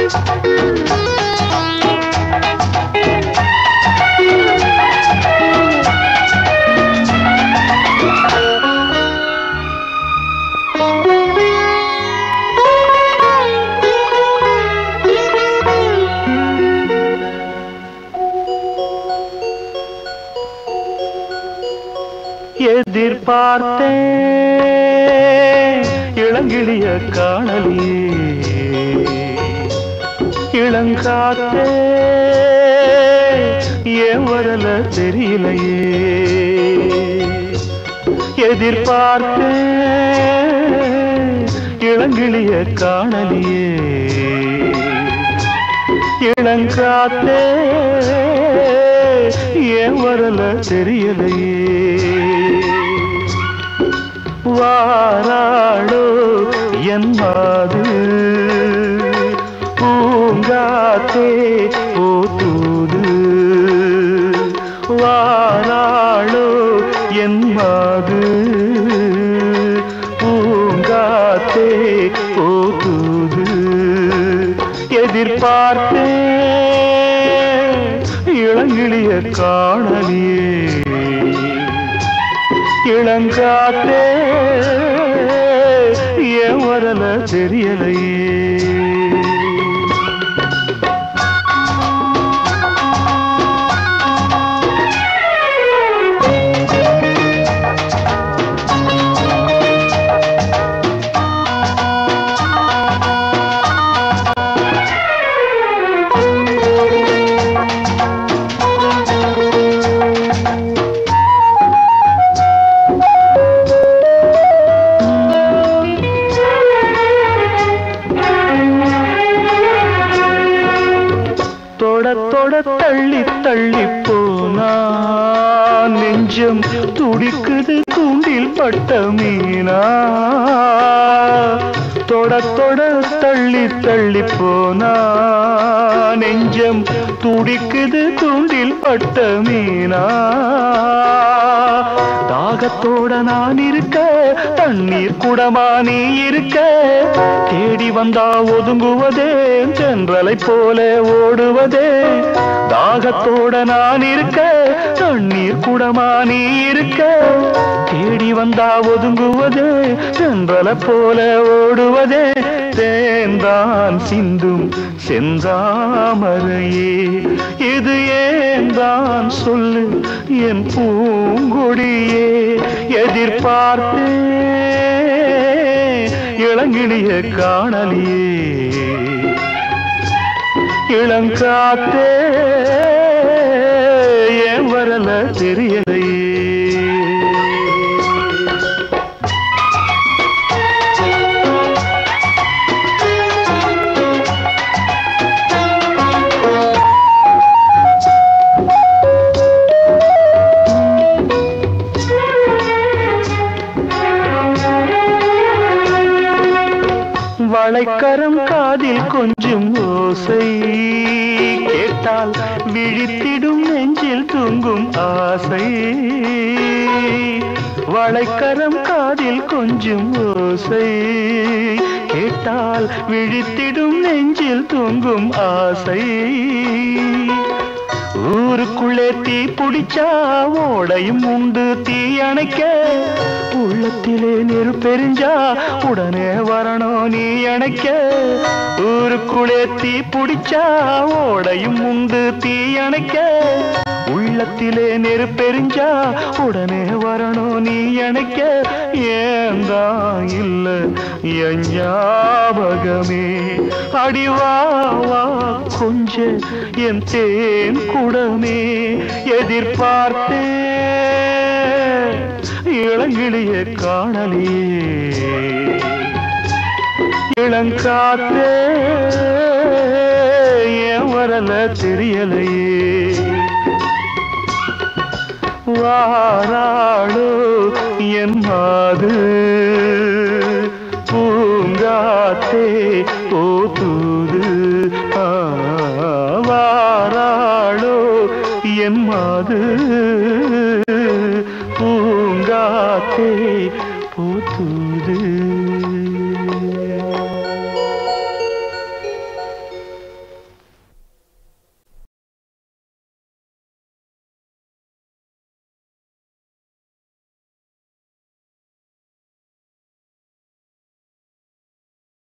எதிர்பார்த்தேன் இளங்கிளிய காணலியே இளங்காத்தே ஏன் வரல தெரியலையே எதிர்பார்த்தேன் இளங்கிளிய காணலியே இளங்காத்தே ஏன் வரல தெரியலையே வாராளோ என் மாது பூங்காத்தே போத்தூது வாராளோ என் மாது பூங்காத்தே போத்தூது எதிர்பார்த்தே இளங்கிளிய காணலியே இளங்காத்தே ஏன் வரல தெரியலையே தொட தள்ளி தள்ளி போனா நெஞ்சம் துடிக்குது தூண்டில் பட்ட மீனா தொட தள்ளி தள்ளி போனா நெஞ்சம் துடிக்குது தூண்டில் பட்ட மீனா தாகத்தோட நான் இருக்க தண்ணீர் குடமா நீ இருக்க தேடி வந்தா ஒதுங்குவதே சென்றலை போல ஓடுவதே தாகத்தோட நான் இருக்க தண்ணீர் குடமா நீ இருக்க தேடி வந்தா ஒதுங்குவதே சென்றலை போல ஓடுவதே தேன்தான் சிந்தும் செந்தாமரையே இது ஏந்தான் சொல்லு என் பூங்கொடியே எதிர்பார்த்தே இளங்கிளிய காணலியே இளங்காத்தே ஏன் வரல தெரியலையே வளைக்கரம் காதில் கொஞ்சம் ஓசை கேட்டால் விழித்திடும் நெஞ்சில் தூங்கும் ஆசை வளைக்கரம் காதில் கொஞ்சம் ஓசை கேட்டால் விழித்திடும் நெஞ்சில் தூங்கும் ஆசை ஊருக்குள்ளே தீ பிடிச்சா ஓடையும் உண்டு தீ அணைக்க உள்ளத்திலே நெருப்பெரிஞ்சா உடனே வரணும் நீ அணைக்க ஊருக்குள்ளே தீ பிடிச்சா ஓடையும் உண்டு தீ அணைக்க உள்ளத்திலே நெருப்பெரிஞ்சா உடனே வரணும் நீ அணைக்க ஏந்தான் இல்ல என் ஞாபகமே அடிவாவா கொஞ்ச என் தேன் குடமே எதிர்பார்த்தே இளங்கிளிய காணலியே இளங்காத்தே ஏன் வரல தெரியலையே வாராளோ என் மாது பூங்காத்தே போத்தூது வாராளோ என் மாது பூங்காத்தே போத்தூது